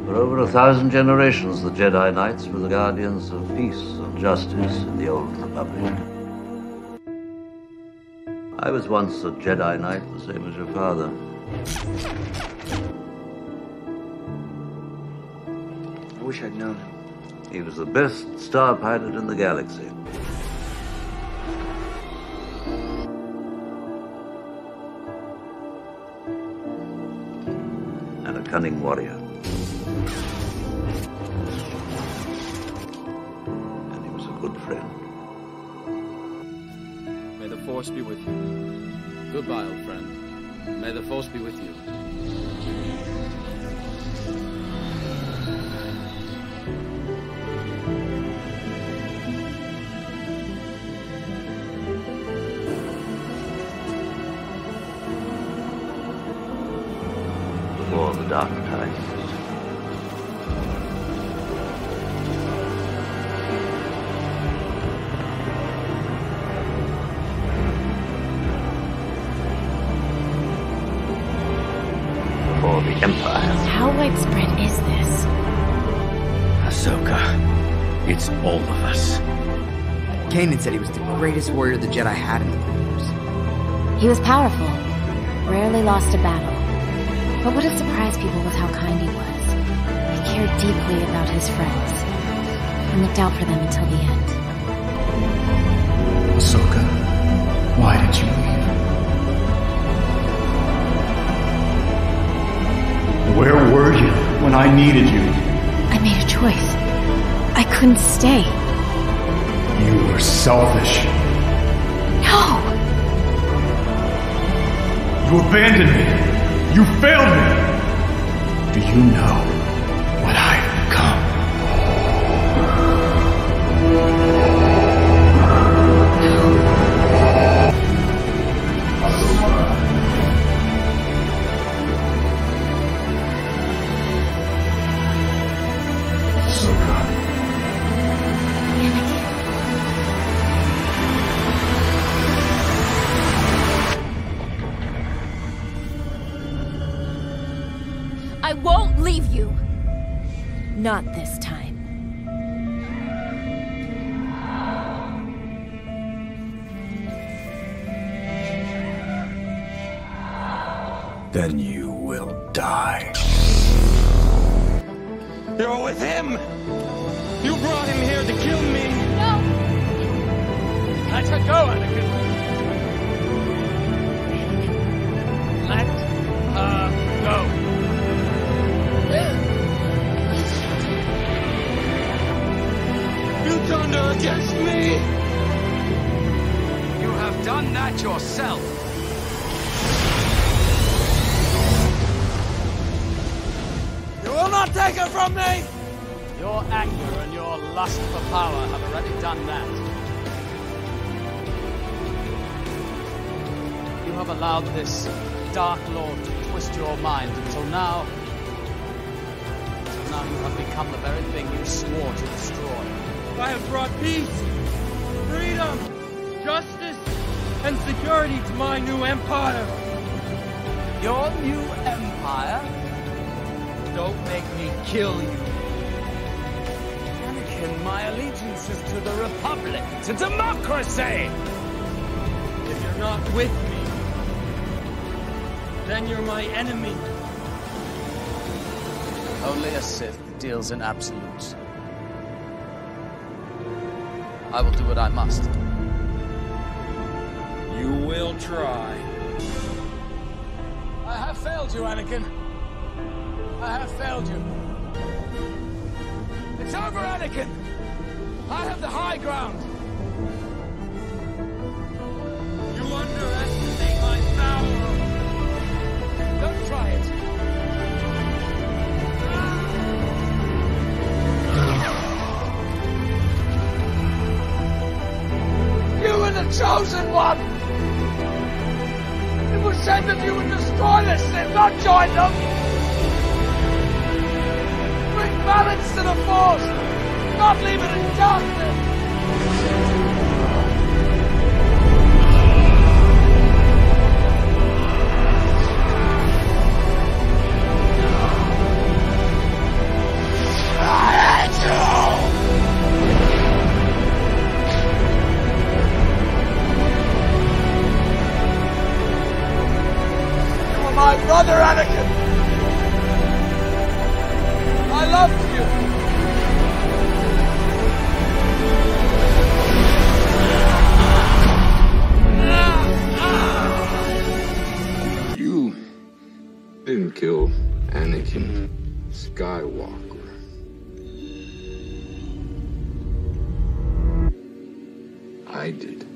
For over 1,000 generations, the Jedi Knights were the guardians of peace and justice in the Old Republic. I was once a Jedi Knight, the same as your father. I wish I'd known. He was the best star pilot in the galaxy. And a cunning warrior. And he was a good friend. May the Force be with you. Goodbye, old friend. May the Force be with you. Before the dark times. For the Empire. How widespread is this? Ahsoka, it's all of us. Kanan said he was the greatest warrior the Jedi had in the Clone. He was powerful, rarely lost a battle. But what a surprise people with how kind he was. He cared deeply about his friends and looked out for them until the end. Ahsoka, why did you leave? Where were you when I needed you? I made a choice. I couldn't stay. You were selfish. No! You abandoned me. You failed me! Do you know what I've become? Ahsoka. I won't leave you. Not this time. Then you will die. You're with him! You brought him here to kill me! No! Let her go, Anakin! Let her go! You turned her against me! You have done that yourself. You will not take her from me! Your anger and your lust for power have already done that. You have allowed this Dark Lord to twist your mind until now. Now you have become the very thing you swore to destroy. I have brought peace, freedom, justice, and security to my new empire. Your new empire? Don't make me kill you. Anakin, my allegiance is to the Republic, to democracy! If you're not with me, then you're my enemy. Only a Sith deals in absolutes. I will do what I must. You will try. I have failed you, Anakin. I have failed you. It's over, Anakin! I have the high ground! You underestimate my power. Don't try it. You were the chosen one! It was said that you would destroy this Sith, not join them! Bring balance to the Force, not leave it in darkness! my brother Anakin! I loved you! You didn't kill Anakin Skywalker. I did.